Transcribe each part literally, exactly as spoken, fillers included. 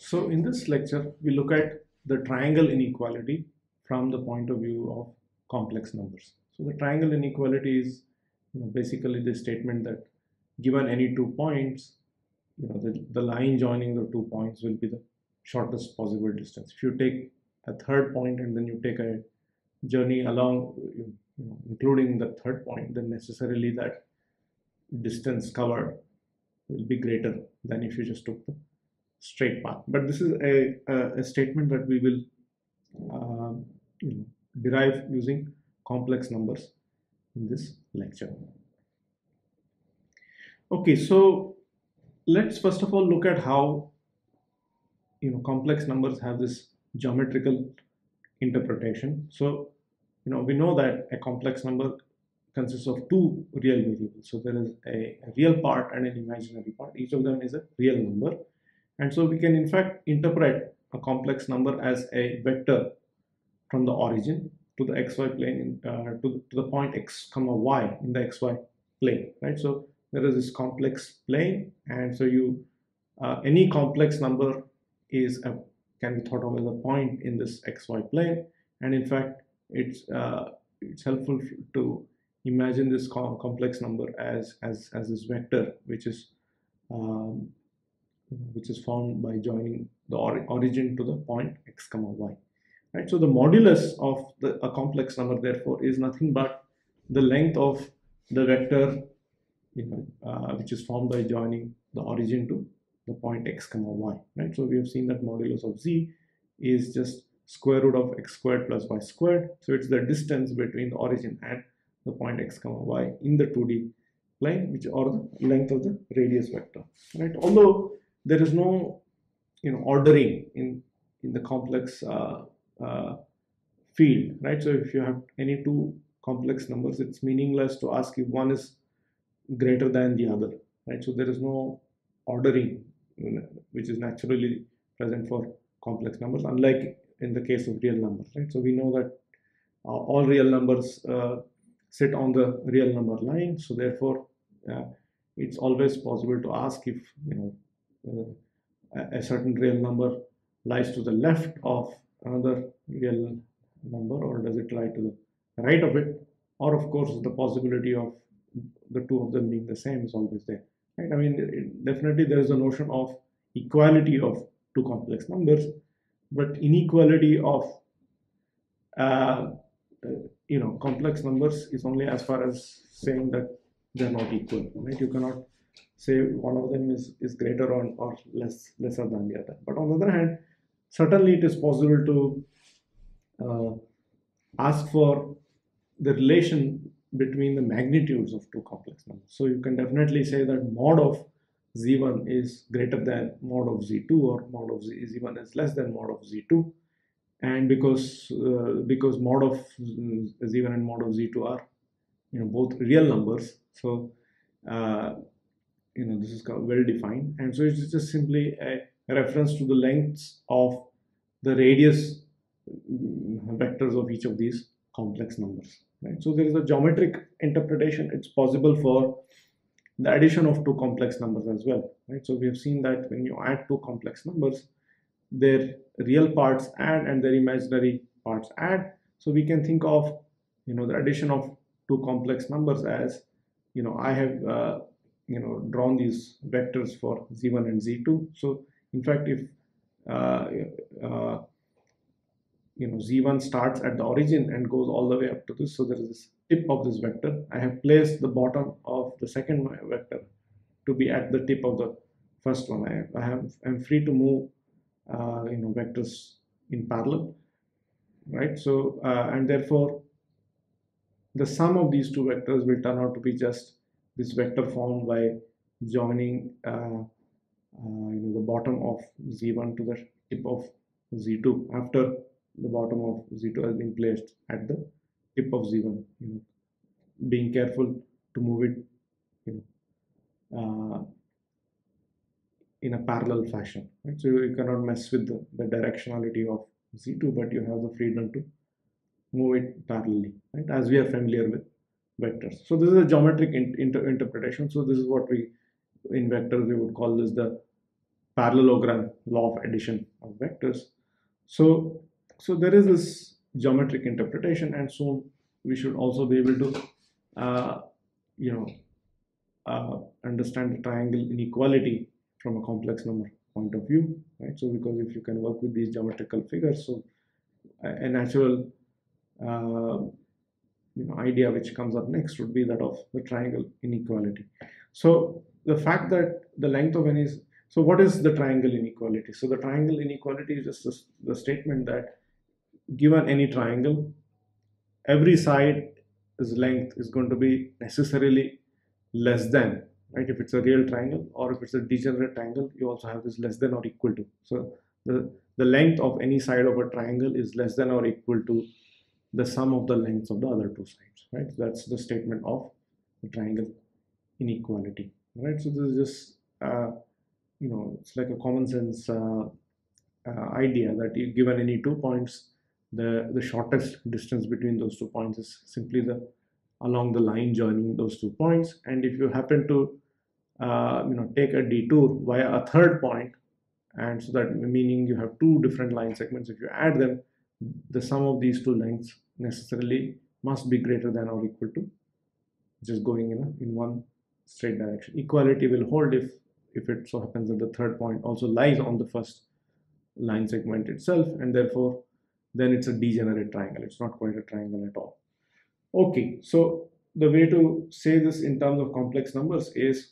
So in this lecture, we look at the triangle inequality from the point of view of complex numbers. So the triangle inequality is, you know, basically the statement that given any two points, you know, the, the line joining the two points will be the shortest possible distance. If you take a third point and then you take a journey along, you know, including the third point, then necessarily that distance covered will be greater than if you just took the straight path. But this is a, a, a statement that we will um, you know, derive using complex numbers in this lecture. Okay, so let's first of all look at how you know complex numbers have this geometrical interpretation. So you know we know that a complex number consists of two real variables. So there is a, a real part and an imaginary part. Each of them is a real number. And so we can in fact interpret a complex number as a vector from the origin to the xy plane, uh, to, to the point x comma y in the xy plane, right? So there is this complex plane, and so you uh, any complex number is a, can be thought of as a point in this xy plane, and in fact it's uh, it's helpful to imagine this com complex number as as as this vector which is um, which is found by joining the or origin to the point x comma y, right? So the modulus of the a complex number therefore is nothing but the length of the vector, you know, uh, which is formed by joining the origin to the point x comma y, right? So we have seen that modulus of z is just square root of x squared plus y squared. So it's the distance between the origin and the point x comma y in the two D plane, which or the length of the radius vector, right? Although there is no you know ordering in in the complex uh, uh, field, right? So if you have any two complex numbers, it's meaningless to ask if one is greater than the other, right? So there is no ordering which is naturally present for complex numbers, unlike in the case of real numbers, right? So we know that uh, all real numbers uh, sit on the real number line, so therefore uh, it's always possible to ask if you know uh, a certain real number lies to the left of another real number, or does it lie to the right of it, or of course the possibility of the two of them being the same is always there, right? I mean, it, definitely there is a notion of equality of two complex numbers, but inequality of uh, you know complex numbers is only as far as saying that they're not equal, right? You cannot say one of them is is greater or, or less lesser than the other. But on the other hand, certainly it is possible to uh, ask for the relation between the magnitudes of two complex numbers. So you can definitely say that mod of z one is greater than mod of z two, or mod of z one is less than mod of z two, and because uh, because mod of z one and mod of z two are you know both real numbers, so uh, you know this is well defined, and so it's just simply a reference to the lengths of the radius vectors of each of these complex numbers, right? So there is a geometric interpretation. It's possible for the addition of two complex numbers as well, right? So we have seen that when you add two complex numbers, their real parts add and their imaginary parts add. So we can think of you know the addition of two complex numbers as you know I have uh, you know drawn these vectors for z one and z two. So in fact, if uh, uh, you know z one starts at the origin and goes all the way up to this, so there is this tip of this vector. I have placed the bottom of the second vector to be at the tip of the first one. I, I have I'm free to move uh, you know vectors in parallel, right? So uh, and therefore the sum of these two vectors will turn out to be just this vector formed by joining uh, uh, you know the bottom of z one to the tip of z two after the bottom of z two has been placed at the tip of z one, you know being careful to move it you know uh, in a parallel fashion, right? So you cannot mess with the, the directionality of z two, but you have the freedom to move it parallelly, right, as we are familiar with vectors. So this is a geometric in, inter, interpretation. So this is what we in vectors we would call this the parallelogram law of addition of vectors. So, so there is this geometric interpretation, and soon we should also be able to, uh, you know, uh, understand the triangle inequality from a complex number point of view, right? So, because if you can work with these geometrical figures, so a, a natural, uh, you know, idea which comes up next would be that of the triangle inequality. So, the fact that the length of n is, so what is the triangle inequality? So, the triangle inequality is just the, the statement that given any triangle, every side's length is going to be necessarily less than, right? If it's a real triangle, or if it's a degenerate triangle, you also have this less than or equal to. So the, the length of any side of a triangle is less than or equal to the sum of the lengths of the other two sides, right? So that's the statement of the triangle inequality, right? So this is just, uh, you know, it's like a common sense uh, uh, idea that you, given any two points, the, the shortest distance between those two points is simply the along the line joining those two points. And if you happen to uh, you know, take a detour via a third point, and so that meaning you have two different line segments, if you add them, the sum of these two lengths necessarily must be greater than or equal to just going in, a, in one straight direction. Equality will hold if if it so happens that the third point also lies on the first line segment itself, and therefore then it's a degenerate triangle. It's not quite a triangle at all. Okay, so the way to say this in terms of complex numbers is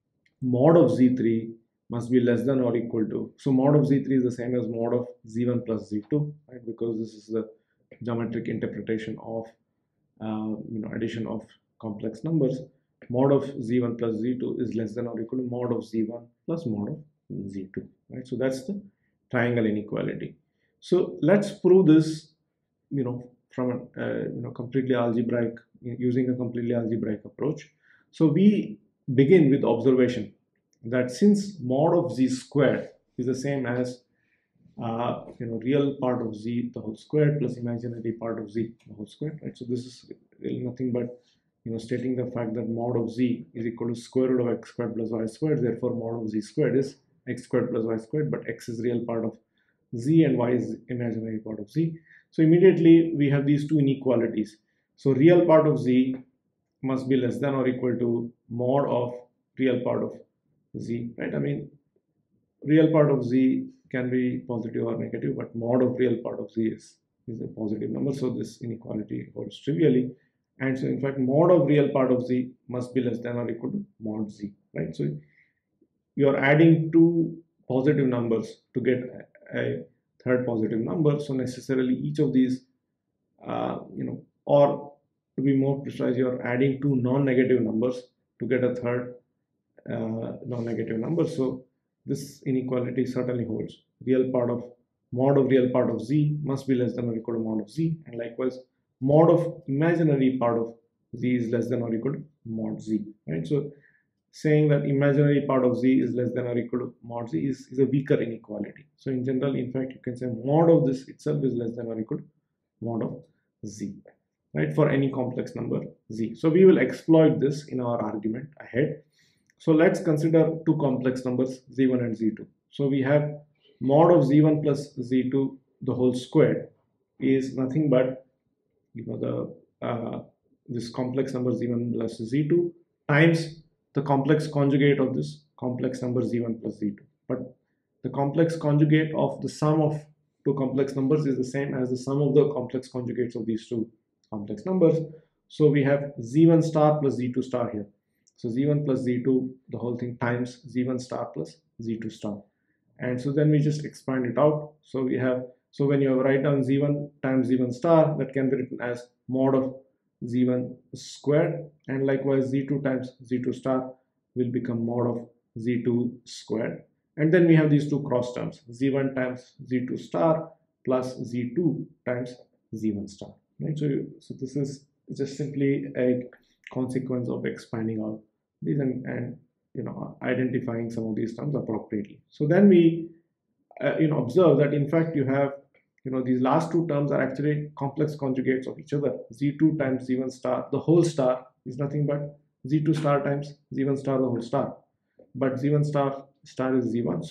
mod of z three must be less than or equal to. So mod of z three is the same as mod of z one plus z two, right? Because this is the geometric interpretation of uh, you know, addition of complex numbers. Mod of z one plus z two is less than or equal to mod of z one plus mod of z two, right? So that's the triangle inequality. So let's prove this, you know, from a uh, you know, completely algebraic, using a completely algebraic approach. So we begin with observation that since mod of z squared is the same as uh, you know, real part of z the whole squared plus imaginary part of z the whole squared, right? So this is really nothing but, you know, stating the fact that mod of z is equal to square root of x squared plus y squared. Therefore mod of z squared is x squared plus y squared, but x is real part of z and y is imaginary part of z. So immediately we have these two inequalities. So real part of z must be less than or equal to mod of real part of z, right? I mean, real part of z can be positive or negative, but mod of real part of z is, is a positive number. So this inequality holds trivially. And so in fact, mod of real part of z must be less than or equal to mod z, right? So you're adding two positive numbers to get a third positive number. So necessarily each of these, uh, you know, or to be more precise, you're adding two non-negative numbers to get a third uh, non-negative number. So this inequality certainly holds. Real part of mod of real part of z must be less than or equal to mod of z, and likewise mod of imaginary part of z is less than or equal to mod z, right? So saying that imaginary part of z is less than or equal to mod z is, is a weaker inequality. So in general, in fact, you can say mod of this itself is less than or equal to mod of z, right, for any complex number z. So we will exploit this in our argument ahead. So let's consider two complex numbers z one and z two. So we have mod of z one plus z two the whole squared is nothing but, you know, the uh, this complex number z one plus z two times the complex conjugate of this complex number z one plus z two. But the complex conjugate of the sum of two complex numbers is the same as the sum of the complex conjugates of these two complex numbers. So we have z one star plus z two star here. So z one plus z two, the whole thing, times z one star plus z two star. And so then we just expand it out. So we have, so when you write down z one times z one star, that can be written as mod of z one squared, and likewise z two times z two star will become mod of z two squared. And then we have these two cross terms, z one times z two star plus z two times z one star, right? So, so this is just simply a consequence of expanding out these and, and you know, identifying some of these terms appropriately. So then we uh, you know, observe that in fact you have, you know, these last two terms are actually complex conjugates of each other. z two times z one star the whole star is nothing but z two star times z one star the whole star, but z one star star is z one. So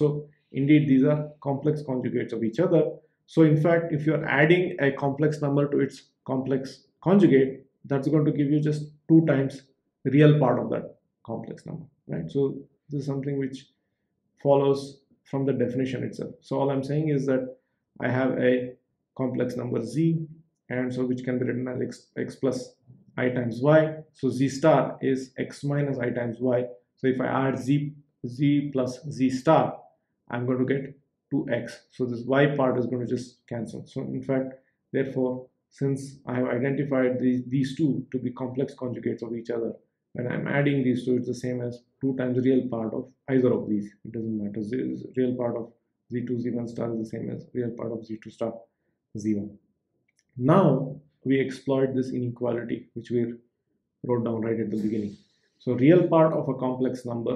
indeed these are complex conjugates of each other. So in fact, if you're adding a complex number to its complex conjugate, that's going to give you just two times the real part of that complex number, right? So this is something which follows from the definition itself. So all I'm saying is that I have a complex number z, and so which can be written as x, x plus I times y. So z star is x minus I times y. So if I add z z plus z star, I'm going to get two x. So this y part is going to just cancel. So in fact, therefore, since I have identified these, these two to be complex conjugates of each other, when I'm adding these two, it's the same as two times the real part of either of these. It doesn't matter. The real part of z two z one star is the same as real part of z two star z one. Now we exploit this inequality which we wrote down right at the beginning. So real part of a complex number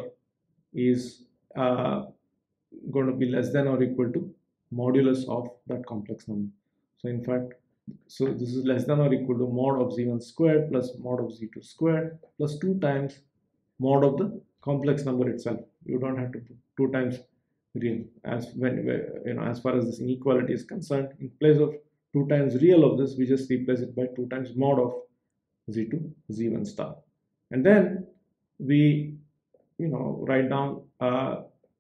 is uh, going to be less than or equal to modulus of that complex number. So in fact, so this is less than or equal to mod of z one squared plus mod of z two squared plus two times mod of the complex number itself. You don't have to put two times real, as when you know as far as this inequality is concerned. In place of two times real of this, we just replace it by two times mod of z two z one star, and then we you know write down uh,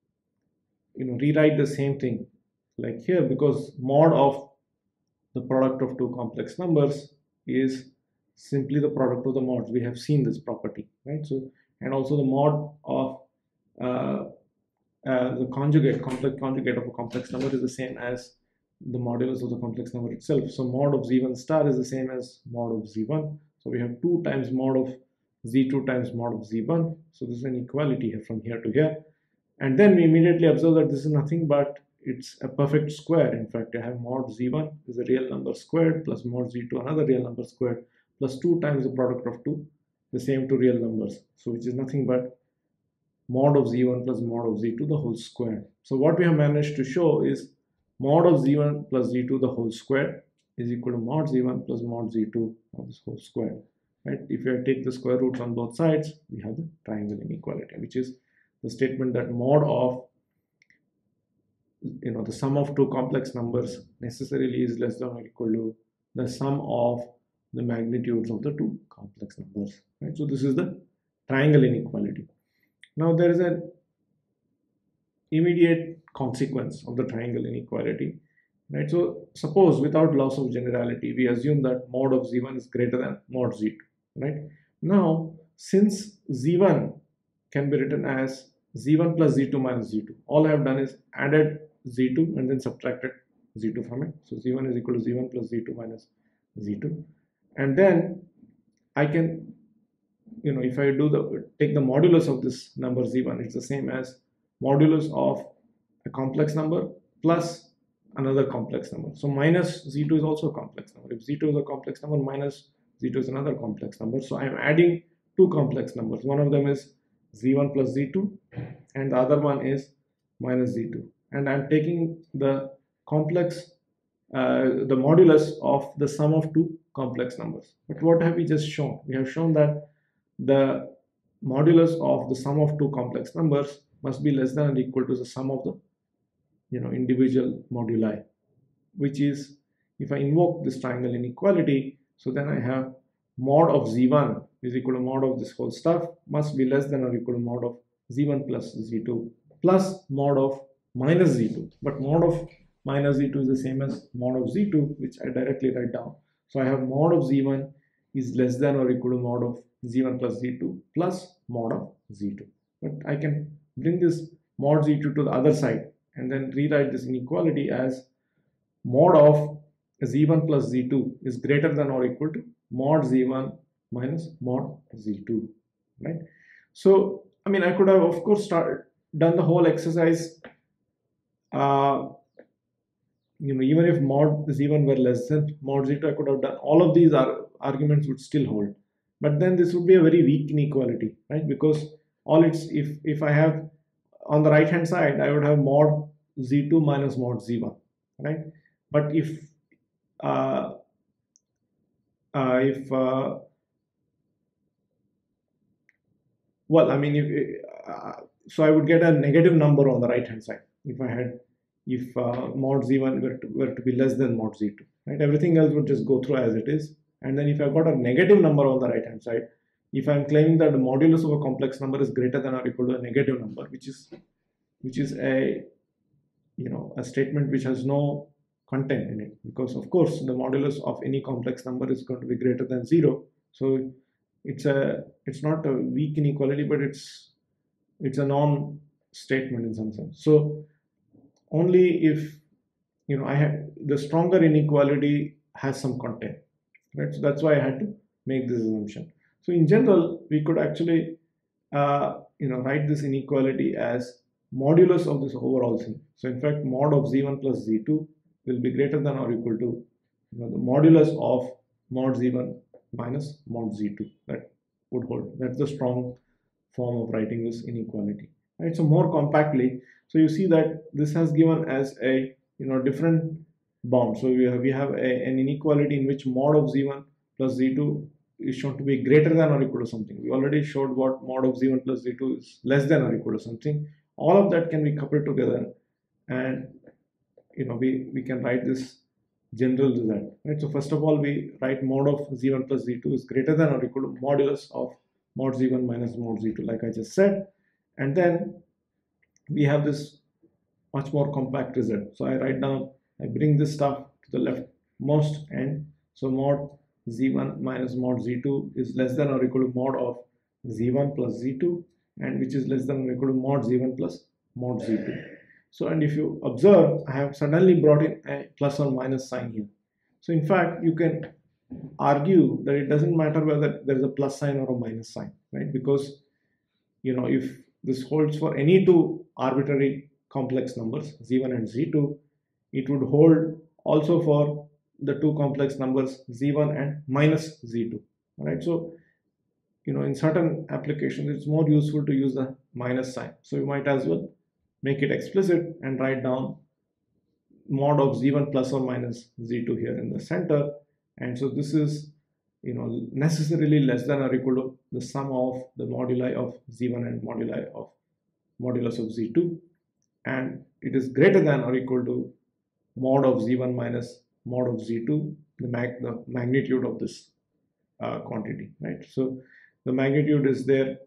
you know rewrite the same thing like here, because mod of the product of two complex numbers is simply the product of the mods. We have seen this property, right? So, and also the mod of uh, uh, the conjugate, complex conjugate of a complex number is the same as the modulus of the complex number itself. So mod of z one star is the same as mod of z one. So we have two times mod of z two times mod of z one. So this is an equality here from here to here. And then we immediately observe that this is nothing but it's a perfect square. In fact, I have mod z one is a real number squared plus mod z two another real number squared plus two times the product of two, the same two real numbers. So which is nothing but mod of z one plus mod of z two the whole square. So what we have managed to show is mod of z one plus z two the whole square is equal to mod z one plus mod z two of this whole square. Right? If you take the square roots on both sides, we have the triangle inequality, which is the statement that mod of you know the sum of two complex numbers necessarily is less than or equal to the sum of the magnitudes of the two complex numbers, right? So this is the triangle inequality. Now there is an immediate consequence of the triangle inequality, right? So suppose without loss of generality, we assume that mod of z one is greater than mod z two, right? Now since z one can be written as z one plus z two minus z two, all I have done is added z two and then subtracted z two from it. So z one is equal to z one plus z two minus z two, and then I can you know if I do the take the modulus of this number z one, it's the same as modulus of a complex number plus another complex number. So minus z two is also a complex number. If z two is a complex number, minus z two is another complex number. So I am adding two complex numbers. One of them is z one plus z two and the other one is minus z two, and I'm taking the complex uh, the modulus of the sum of two complex numbers. But what have we just shown? We have shown that the modulus of the sum of two complex numbers must be less than or equal to the sum of the you know individual moduli, which is, if I invoke this triangle inequality, so then I have mod of z one is equal to mod of this whole stuff must be less than or equal to mod of z one plus z two plus mod of minus z two, but mod of minus z two is the same as mod of z two, which I directly write down. So I have mod of z one is less than or equal to mod of z one plus z two plus mod of z two. But I can bring this mod z two to the other side and then rewrite this inequality as mod of z one plus z two is greater than or equal to mod z one minus mod z two, right? So I mean, I could have of course started done the whole exercise uh, you know even if mod z one were less than mod z two, I could have done all of these are, arguments would still hold, but then this would be a very weak inequality, right? Because all it's if if I have on the right hand side, I would have mod z two minus mod z one, right? But if uh, uh, if uh, well, I mean, if, uh, so I would get a negative number on the right hand side, if I had if uh, mod z one were to, were to be less than mod z two, right? Everything else would just go through as it is. And then if I've got a negative number on the right hand side, if I'm claiming that the modulus of a complex number is greater than or equal to a negative number, which is which is a you know a statement which has no content in it, because of course the modulus of any complex number is going to be greater than zero. So it's a it's not a weak inequality, but it's it's a non statement in some sense. So only if you know I have the stronger inequality has some content, right? So that's why I had to make this assumption. So in general, we could actually uh, you know write this inequality as modulus of this overall thing. So in fact, mod of z one plus z two will be greater than or equal to you know, the modulus of mod z one minus mod z two. That would hold. That's the strong form of writing this inequality, right? So more compactly, so you see that this has given as a you know different bound. So we have we have a, an inequality in which mod of z one plus z two is shown to be greater than or equal to something. We already showed what mod of z one plus z two is less than or equal to something. All of that can be coupled together, and you know we we can write this general result, right? So first of all, we write mod of z one plus z two is greater than or equal to modulus of mod z one minus mod z two, like I just said. And then we have this much more compact result. So I write down, I bring this stuff to the leftmost end. So mod z one minus mod z two is less than or equal to mod of z one plus z two, and which is less than or equal to mod z one plus mod z two. So, and if you observe, I have suddenly brought in a plus or minus sign here. So in fact, you can argue that it doesn't matter whether there is a plus sign or a minus sign, right? Because you know if this holds for any two arbitrary complex numbers z one and z two, it would hold also for the two complex numbers z one and minus z two, right? So you know in certain applications it's more useful to use the minus sign, so you might as well make it explicit and write down mod of z one plus or minus z two here in the center. And so this is you know necessarily less than or equal to the sum of the moduli of z one and moduli of modulus of z two, and it is greater than or equal to mod of z one minus mod of z two, the, mag the magnitude of this uh, quantity, right? So the magnitude is there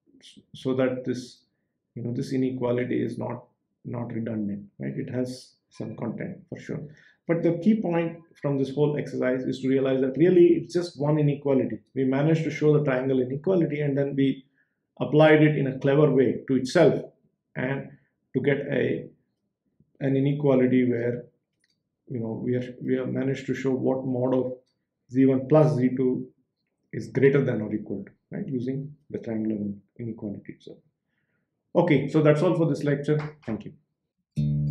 so that this you know this inequality is not not redundant, right? It has some content for sure. But the key point from this whole exercise is to realize that really it's just one inequality. We managed to show the triangle inequality, and then we applied it in a clever way to itself, and to get a an inequality where you know we are we have managed to show what mod of z one plus z two is greater than or equal to, right, using the triangular inequality. So okay, so that's all for this lecture. Thank you.